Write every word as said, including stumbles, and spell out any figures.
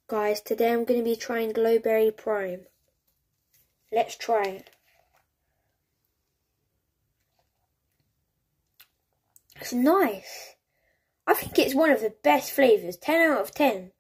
Guys, today I'm going to be trying Glowberry Prime. Let's try it. It's nice. I think it's one of the best flavours. ten out of ten.